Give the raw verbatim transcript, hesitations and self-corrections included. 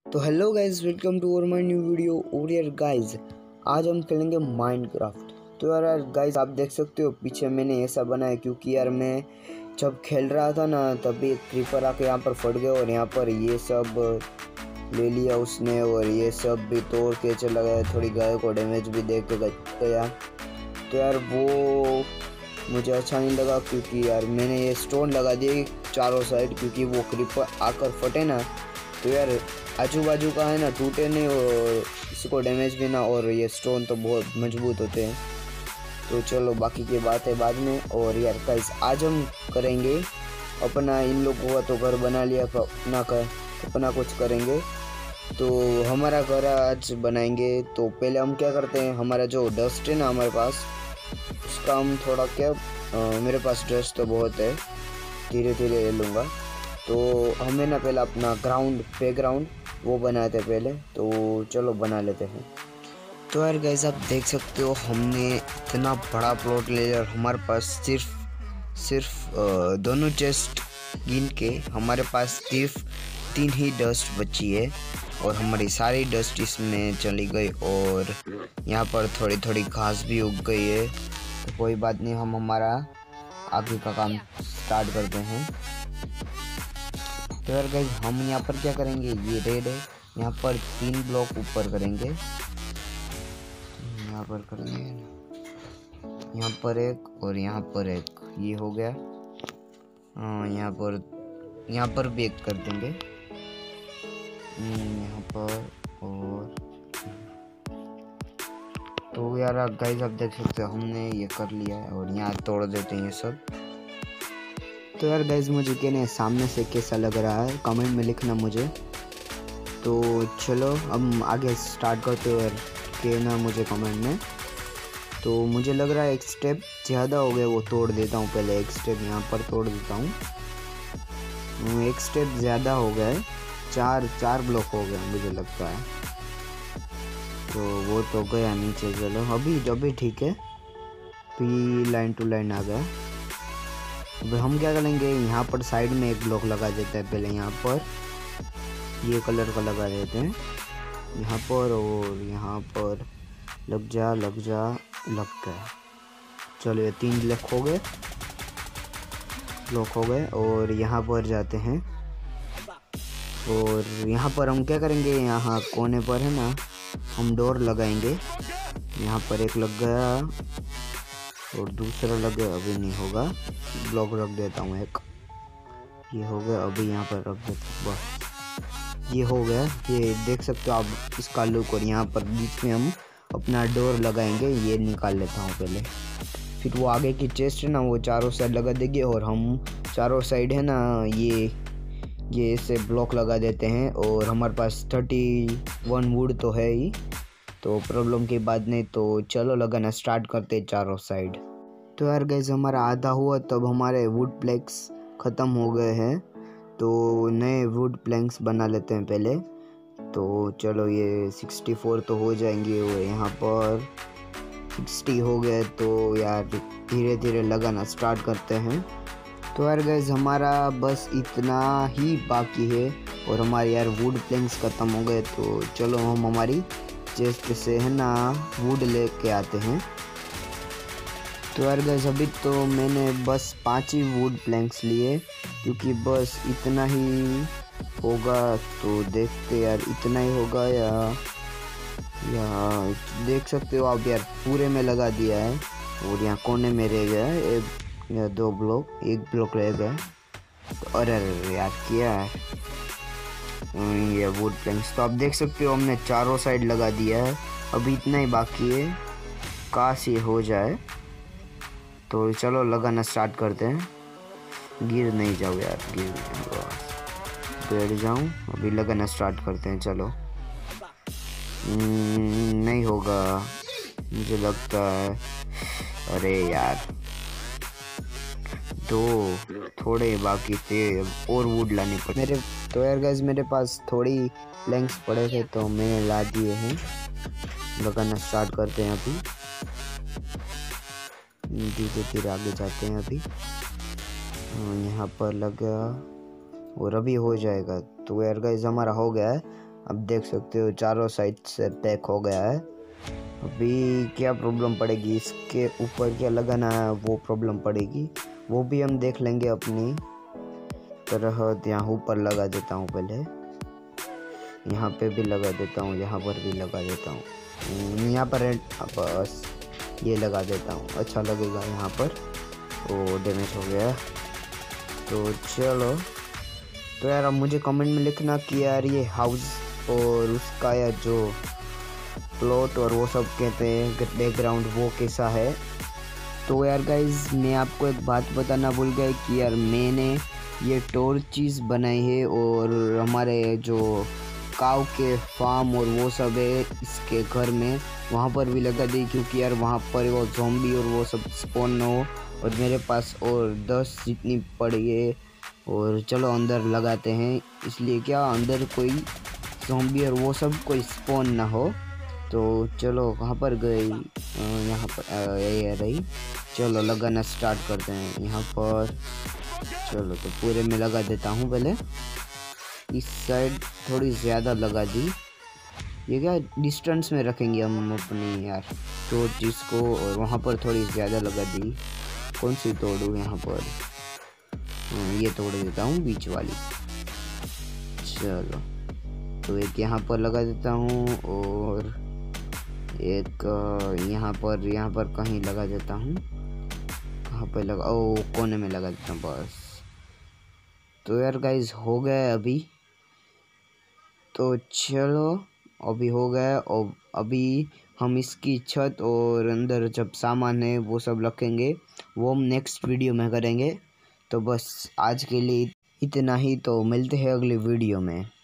तो hello guys, welcome to our my new video. और यार गाइज, आज हम खेलेंगे माइनक्राफ्ट। तो यार यार गाइज, आप देख सकते हो पीछे मैंने ऐसा बनाया क्योंकि यार मैं जब खेल रहा था ना तभी एक क्रीपर आके यहाँ पर फट गया और यहाँ पर ये सब ले लिया उसने और ये सब भी तोड़ के चला गया। थोड़ी गाय को डैमेज भी दे के गया। तो यार वो मुझे अच्छा नहीं लगा क्योंकि यार मैंने ये स्टोन लगा दिए चारों साइड, क्योंकि वो क्रीपर आकर फटे ना तो यार आजू बाजू का है ना टूटे नहीं और किसी को डैमेज भी ना, और ये स्टोन तो बहुत मजबूत होते हैं। तो चलो बाकी की बात है बाद में। और यार गाइस, आज हम करेंगे अपना, इन लोगों का तो घर बना लिया, अपना कर अपना कुछ करेंगे। तो हमारा घर आज बनाएंगे। तो पहले हम क्या करते हैं, हमारा जो डस्ट है ना हमारे पास, उसका हम थोड़ा क्या आ, मेरे पास डस्ट तो बहुत है, धीरे धीरे ले लूँगा। तो हमें ना पहले अपना ग्राउंड बैकग्राउंड वो बनाए थे पहले, तो चलो बना लेते हैं। तो यार गाइस, आप देख सकते हो हमने इतना बड़ा प्लॉट ले लिया और हमारे पास सिर्फ सिर्फ दोनों चेस्ट गिन के हमारे पास सिर्फ तीन ही डस्ट बची है और हमारी सारी डस्ट इसमें चली गई और यहाँ पर थोड़ी थोड़ी घास भी उग गई है। तो कोई बात नहीं, हम हमारा आगे का काम स्टार्ट करते हैं। तो यार गाइस, हम यहाँ पर क्या करेंगे, ये रेड है, यहाँ पर तीन ब्लॉक ऊपर करेंगे, यहाँ पर करेंगे, यहाँ पर एक और यहाँ पर एक, ये हो गया। हाँ, यहाँ पर यहाँ पर भी एक कर देंगे, यहाँ पर। और तो यार गाइस, आप देख सकते हो हमने ये कर लिया है और यहाँ तोड़ देते हैं ये सब। तो यार गाइस, मुझे कहने सामने से कैसा लग रहा है कमेंट में लिखना मुझे। तो चलो हम आगे स्टार्ट करते हो यार, कहना मुझे कमेंट में। तो मुझे लग रहा है एक स्टेप ज़्यादा हो गया, वो तोड़ देता हूँ पहले। एक स्टेप यहाँ पर तोड़ देता हूँ, एक स्टेप ज़्यादा हो गया है, चार चार ब्लॉक हो गया मुझे लगता है। तो वो तो गया नीचे। चलो अभी अभी ठीक है, पी लाइन टू लाइन आ गया। अब हम क्या करेंगे, यहाँ पर साइड में एक ब्लॉक लगा देते हैं पहले, यहाँ पर ये कलर का लगा देते हैं यहाँ पर, और यहाँ पर लग जा लग जा लग गया। चलो ये तीन ब्लॉक हो गए ब्लॉक हो गए और यहाँ पर जाते हैं। और यहाँ पर हम क्या करेंगे, यहाँ कोने पर है ना हम डोर लगाएंगे। यहाँ पर एक लग गया और दूसरा लग गया, अभी नहीं होगा, ब्लॉक रख देता हूँ एक, ये हो गया। अभी यहाँ पर रख देता हूँ, बस ये हो गया। ये देख सकते हो आप इसका लुक। और यहाँ पर बीच में हम अपना डोर लगाएंगे, ये निकाल लेता हूँ पहले। फिर वो आगे की चेस्ट है ना वो चारों साइड लगा देंगे और हम चारों साइड है ना ये ये ऐसे ब्लॉक लगा देते हैं। और हमारे पास थर्टी वन वुड तो है ही, तो प्रॉब्लम की बात नहीं। तो चलो लगाना स्टार्ट करते हैं चारों साइड। तो यार गाइस, हमारा आधा हुआ तब हमारे वुड प्लैंक्स ख़त्म हो गए हैं, तो नए वुड प्लैंक्स बना लेते हैं पहले। तो चलो ये सिक्सटी फोर तो हो जाएंगे, वो यहाँ पर सिक्सटी हो गए। तो यार धीरे धीरे लगाना स्टार्ट करते हैं। तो यार गाइस, हमारा बस इतना ही बाकी है और हमारे यार वुड प्लैंक्स ख़त्म हो गए। तो चलो हम हमारी चेस्ट से है ना वुड लेके आते हैं। तो यार गाइस, अभी तो मैंने बस पाँच ही वुड प्लैंक्स लिए क्योंकि बस इतना ही होगा। तो देखते यार इतना ही होगा या या देख सकते हो आप यार, पूरे में लगा दिया है और यहाँ कोने में रह गया है एक या दो ब्लॉक, एक ब्लॉक रह गया। तो अरे अरे यार क्या है ये वुड प्लैंक्स। तो आप देख सकते हो हमने चारों साइड लगा दिया है, अभी इतना ही बाकी है, काश ये हो जाए। तो चलो लगाना स्टार्ट करते हैं। गिर नहीं जाओ यार, गिर बैठ जाऊँ। अभी लगाना स्टार्ट करते हैं। चलो नहीं होगा मुझे लगता है, अरे यार दो थोड़े बाकी थे और वुड लानी पड़े मेरे। तो यार गाइस, मेरे पास थोड़ी प्लैंक्स पड़े थे तो मैंने ला दिए हैं। लगाना स्टार्ट करते हैं अभी, धीरे धीरे आगे जाते हैं। अभी यहाँ पर लगा और अभी हो जाएगा। तो यार गाइस, हमारा हो गया है। अब देख सकते हो चारों साइड से पैक हो गया है। अभी क्या प्रॉब्लम पड़ेगी, इसके ऊपर क्या लगाना है वो प्रॉब्लम पड़ेगी, वो भी हम देख लेंगे अपनी तरह। यहाँ ऊपर लगा देता हूँ, पहले यहाँ पे भी लगा देता हूँ, यहाँ पर भी लगा देता हूँ, यहाँ पर बस ये लगा देता हूँ, अच्छा लगेगा यहाँ पर। ओ डैमेज हो गया। तो चलो, तो यार अब मुझे कमेंट में लिखना कि यार ये हाउस और उसका यार जो प्लॉट और वो सब कहते हैं बैकग्राउंड वो कैसा है। तो यार गाइज मैं आपको एक बात बताना भूल गया कि यार मैंने ये टॉर्चेस बनाई है और हमारे जो काऊ के फार्म और वो सब है इसके घर में वहाँ पर भी लगा दी, क्योंकि यार वहाँ पर वो ज़ॉम्बी और वो सब स्पॉन ना हो। और मेरे पास और दस जितनी पड़ी है, और चलो अंदर लगाते हैं, इसलिए क्या अंदर कोई ज़ॉम्बी और वो सब कोई स्पॉन ना हो। तो चलो कहाँ पर गई, यहाँ पर ये रही। चलो लगाना स्टार्ट करते हैं यहाँ पर। चलो तो पूरे में लगा देता हूँ, पहले इस साइड थोड़ी ज़्यादा लगा दी। ये क्या डिस्टेंस में रखेंगे हम अपनी यार टॉर्चेस को, और वहाँ पर थोड़ी ज़्यादा लगा दी। कौन सी तोड़ूँ यहाँ पर, ये तोड़ देता हूँ बीच वाली। चलो तो एक यहाँ पर लगा देता हूँ और एक यहाँ पर यहाँ पर कहीं लगा देता हूँ। कहाँ पर लगा, ओ कोने में लगा देता हूँ बस। तो यार गाइस हो गया अभी। तो चलो अभी हो गया, और अभी हम इसकी छत और अंदर जब सामान है वो सब रखेंगे, वो हम नेक्स्ट वीडियो में करेंगे। तो बस आज के लिए इतना ही, तो मिलते हैं अगली वीडियो में।